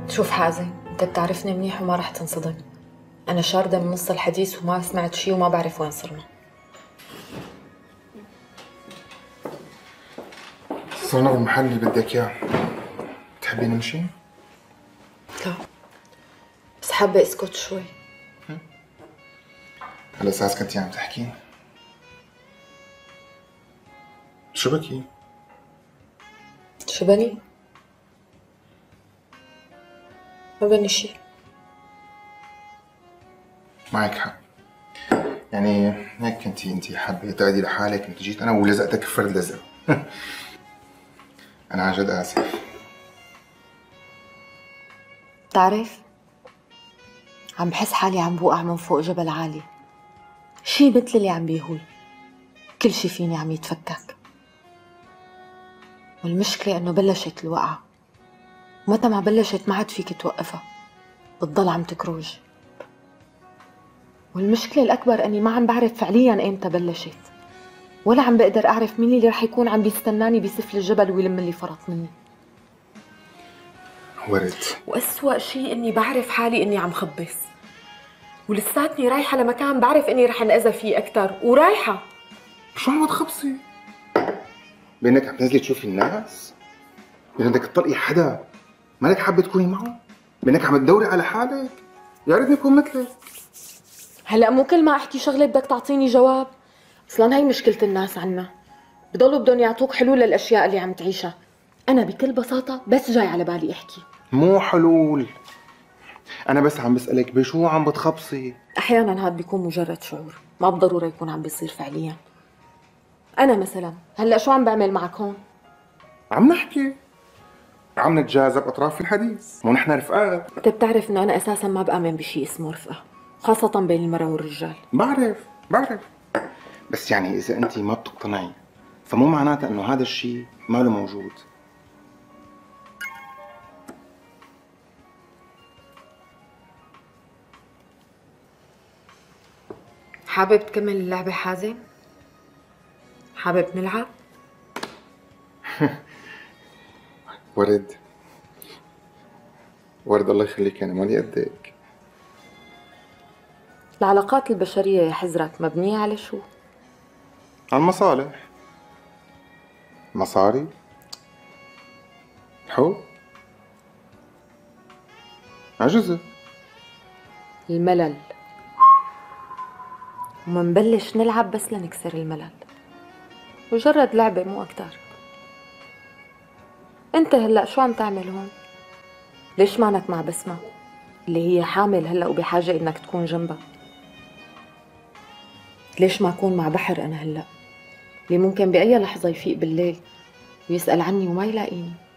شوف حازم، انت بتعرفني منيح وما رح تنصدم. انا شاردة من نص الحديث وما سمعت شي وما بعرف وين صرنا. صرنا بالمحل اللي بدك اياه. بتحبي نمشي؟ لا، بس حابة اسكت شوي. على اساس كنتي عم تحكي؟ شو بكي؟ شو بني؟ ما بني شي. معك حق. يعني هيك كنتي انتي حابة تقعدي لحالك، انت جيت انا ولزقتك فرد لزق. انا عن جد اسف. بتعرف، عم بحس حالي عم بوقع من فوق جبل عالي، شي مثل اللي عم بيهوي، كل شي فيني عم يتفكك. والمشكلة انه بلشت الوقعة، ومتى ما بلشت ما عاد فيك توقفها، بتضل عم تكروج. والمشكلة الأكبر أني ما عم بعرف فعلياً إمتى بلشت، ولا عم بقدر أعرف مين اللي رح يكون عم بيستناني بسفل الجبل ويلم اللي فرط مني. ورد. وأسوأ شيء إني بعرف حالي إني عم خبص، ولساتني رايحة لمكان بعرف إني رح انأذى فيه أكتر، ورايحة. شو عم تخبصي؟ بانك عم تنزلي تشوفي الناس؟ بانك تطلقي حدا مالك حابة تكوني معه؟ بانك عم تدوري على حالك؟ يا ريتني اكون مثلك. هلأ مو كل ما أحكي شغلة بدك تعطيني جواب. أصلاً هاي مشكلة الناس عنا، بضلوا بدهم يعطوك حلول للأشياء اللي عم تعيشها. أنا بكل بساطة بس جاي على بالي أحكي. مو حلول، انا بس عم بسألك بشو عم بتخبصي؟ أحياناً هاد بيكون مجرد شعور، ما بالضرورة يكون عم بيصير فعلياً. أنا مثلاً هلأ شو عم بعمل معك هون؟ عم نحكي، عم نتجاذب اطراف الحديث، مو نحن رفقات. أنت بتعرف إنه أنا أساساً ما بآمن بشي اسمه رفقة، خاصة بين المرأة والرجال. بعرف، بس يعني اذا انت ما بتقتنعي فمو معناتها انه هذا الشيء ما له موجود. حابب تكمل اللعبة حازم؟ حابب نلعب؟ ورد الله يخليك، انا مالي قدك. العلاقات البشرية يا حزرك مبنية على شو؟ على المصالح، مصاري، حب، عجزة، الملل. ومنبلش نلعب بس لنكسر الملل، مجرد لعبة مو أكتر. أنت هلأ شو عم تعمل هون؟ ليش مانك مع بسمة اللي هي حامل هلأ وبحاجة إنك تكون جنبها؟ ليش ما أكون مع بحر أنا هلأ اللي ممكن بأي لحظة يفيق بالليل ويسأل عني وما يلاقيني؟